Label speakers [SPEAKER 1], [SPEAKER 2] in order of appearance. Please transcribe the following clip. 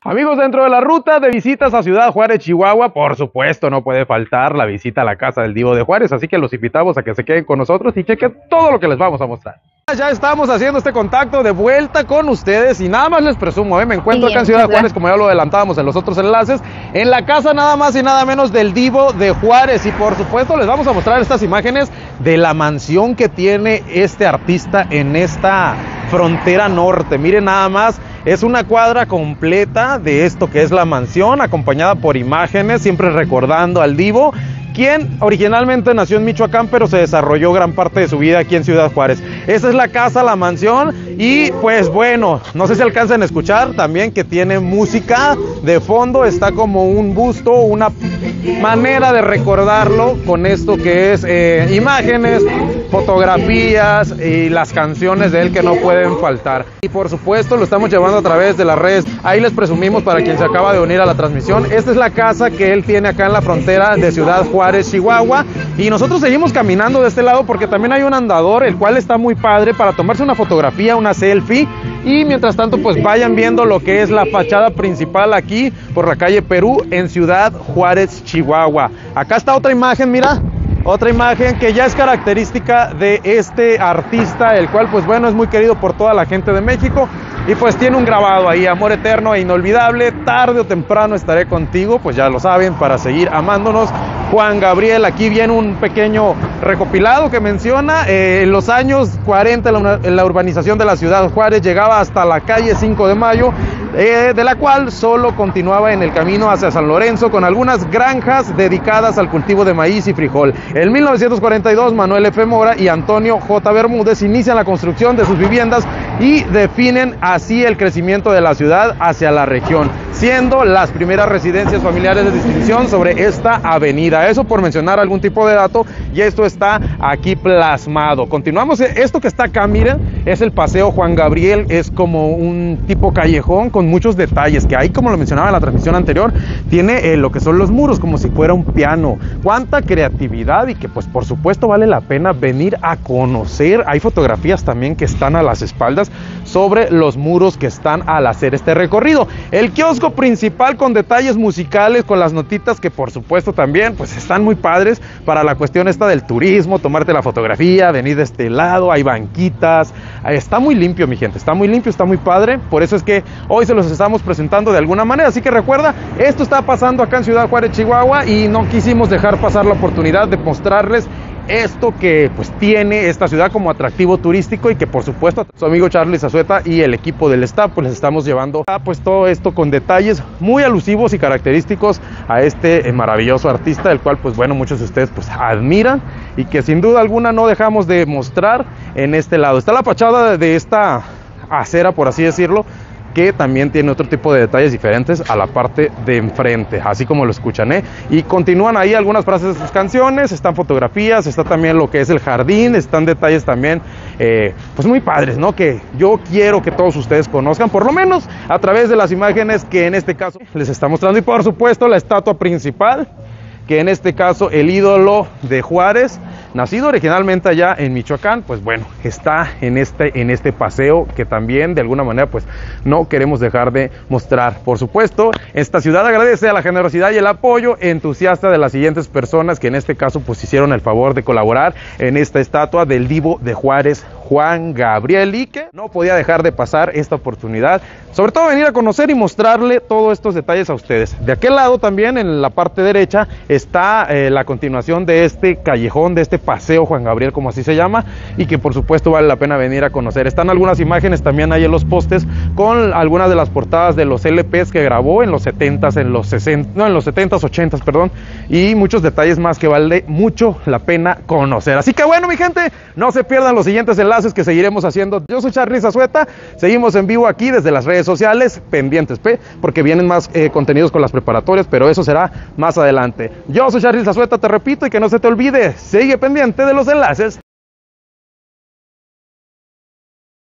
[SPEAKER 1] Amigos, dentro de la ruta de visitas a Ciudad Juárez, Chihuahua, por supuesto no puede faltar la visita a la casa del Divo de Juárez, así que los invitamos a que se queden con nosotros y chequen todo lo que les vamos a mostrar. Ya estamos haciendo este contacto de vuelta con ustedes y nada más les presumo, me encuentro acá en Ciudad Juárez, como ya lo adelantábamos en los otros enlaces, en la casa nada más y nada menos del Divo de Juárez, y por supuesto les vamos a mostrar estas imágenes de la mansión que tiene este artista en esta frontera norte. Miren nada más, es una cuadra completa de esto que es la mansión, acompañada por imágenes, siempre recordando al Divo, quien originalmente nació en Michoacán, pero se desarrolló gran parte de su vida aquí en Ciudad Juárez. Esa es la casa, la mansión, y pues bueno, no sé si alcancen a escuchar también que tiene música de fondo, está como un busto, una manera de recordarlo con esto que es imágenes, fotografías y las canciones de él que no pueden faltar. Y por supuesto lo estamos llevando a través de las redes, ahí les presumimos para quien se acaba de unir a la transmisión. Esta es la casa que él tiene acá en la frontera de Ciudad Juárez, Chihuahua, y nosotros seguimos caminando de este lado porque también hay un andador, el cual está muy padre para tomarse una fotografía, una selfie, y mientras tanto pues vayan viendo lo que es la fachada principal aquí por la calle Perú en Ciudad Juárez, Chihuahua. Acá está otra imagen, mira, otra imagen que ya es característica de este artista, el cual pues bueno es muy querido por toda la gente de México, y pues tiene un grabado ahí: amor eterno e inolvidable, tarde o temprano estaré contigo. Pues ya lo saben, para seguir amándonos. Juan Gabriel, aquí viene un pequeño recopilado que menciona en los años 40 la urbanización de la Ciudad Juárez llegaba hasta la calle 5 de Mayo, de la cual solo continuaba en el camino hacia San Lorenzo, con algunas granjas dedicadas al cultivo de maíz y frijol. En 1942 Manuel F. Mora y Antonio J. Bermúdez inician la construcción de sus viviendas y definen así el crecimiento de la ciudad hacia la región, siendo las primeras residencias familiares de distinción sobre esta avenida. Eso por mencionar algún tipo de dato, y esto está aquí plasmado. Continuamos, esto que está acá, miren, es el Paseo Juan Gabriel, es como un tipo callejón con muchos detalles que ahí, como lo mencionaba en la transmisión anterior, tiene lo que son los muros como si fuera un piano. Cuánta creatividad, y que pues por supuesto vale la pena venir a conocer. Hay fotografías también que están a las espaldas sobre los muros que están al hacer este recorrido. El kiosco principal con detalles musicales, con las notitas que por supuesto también pues están muy padres para la cuestión esta del turismo, tomarte la fotografía, venir de este lado, hay banquitas, está muy limpio, mi gente, está muy limpio, está muy padre. Por eso es que hoy se los estamos presentando de alguna manera, así que recuerda, esto está pasando acá en Ciudad Juárez, Chihuahua, y no quisimos dejar pasar la oportunidad de mostrarles esto que pues tiene esta ciudad como atractivo turístico, y que por supuesto su amigo Charly Zazueta y el equipo del staff pues les estamos llevando a pues todo esto con detalles muy alusivos y característicos a este maravilloso artista, el cual pues bueno muchos de ustedes pues admiran y que sin duda alguna no dejamos de mostrar en este lado. Está la fachada de esta acera, por así decirlo, que también tiene otro tipo de detalles diferentes a la parte de enfrente, así como lo escuchan, y continúan ahí algunas frases de sus canciones, están fotografías, está también lo que es el jardín, están detalles también pues muy padres, ¿no? Que yo quiero que todos ustedes conozcan, por lo menos a través de las imágenes que en este caso les está mostrando, y por supuesto la estatua principal, que en este caso el ídolo de Juárez, nacido originalmente allá en Michoacán, pues bueno, está en este paseo que también de alguna manera pues no queremos dejar de mostrar. Por supuesto, esta ciudad agradece a la generosidad y el apoyo entusiasta de las siguientes personas que en este caso pues hicieron el favor de colaborar en esta estatua del Divo de Juárez, Juan Gabriel, y que no podía dejar de pasar esta oportunidad, sobre todo venir a conocer y mostrarle todos estos detalles a ustedes. De aquel lado también, en la parte derecha, está la continuación de este callejón, de este Paseo Juan Gabriel, como así se llama, y que por supuesto vale la pena venir a conocer. Están algunas imágenes también ahí en los postes con algunas de las portadas de los LPs que grabó en los 70s, en los 60s, no, en los 70s, 80s, perdón, y muchos detalles más que vale mucho la pena conocer. Así que bueno, mi gente, no se pierdan los siguientes enlaces que seguiremos haciendo. Yo soy Charly Zazueta, seguimos en vivo aquí desde las redes sociales, pendientes, porque vienen más contenidos con las preparatorias, pero eso será más adelante. Yo soy Charly Zazueta, te repito, y que no se te olvide, sigue pendiente de los enlaces.